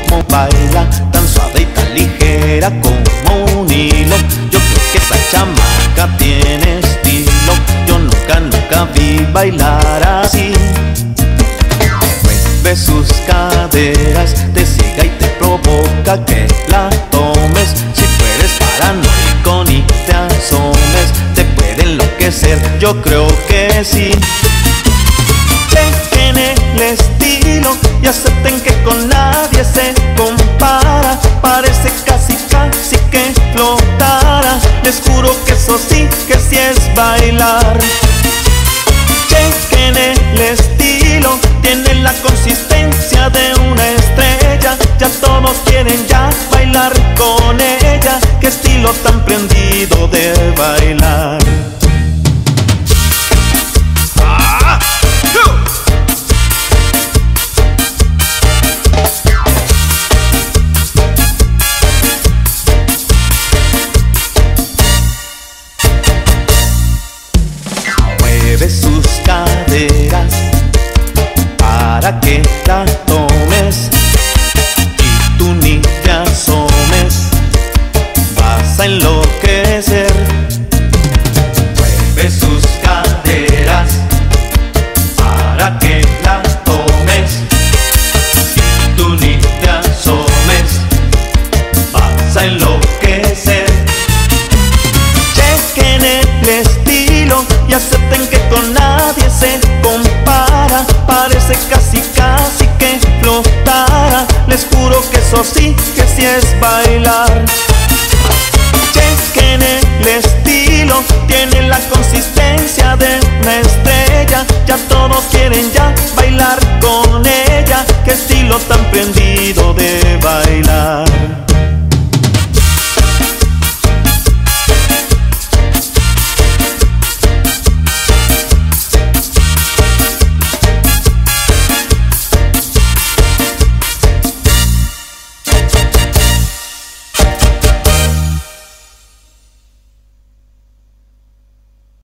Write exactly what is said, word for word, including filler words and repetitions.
como baila, tan suave y tan ligera como un hilo. Yo creo que esa chamaca tiene estilo, yo nunca, nunca vi bailar así. Mueve sus caderas, te ciega y te provoca que la tomes. Si tú eres paranoico ni te asomes, te puede enloquecer, yo creo que sí. Dejen el estilo y acepten que con nadie se compara. Parece casi, casi que flotara. Les juro que eso sí, que sí es bailar. Chequen el estilo, tienen la consistencia de una estrella. Ya todos quieren ya bailar con ella. Qué estilo tan prendido de bailar. Mueve sus caderas para que la tomes y tú ni te asomes, vas a enloquecer. Mueve sus caderas para que la tomes y tú ni te asomes, vas a enloquecer. Chequen el estilo y acepten que con nadie se compara. Parece casi, casi que flotara. Les juro que eso sí, que sí es bailar. Chequen el estilo, tiene la consistencia de una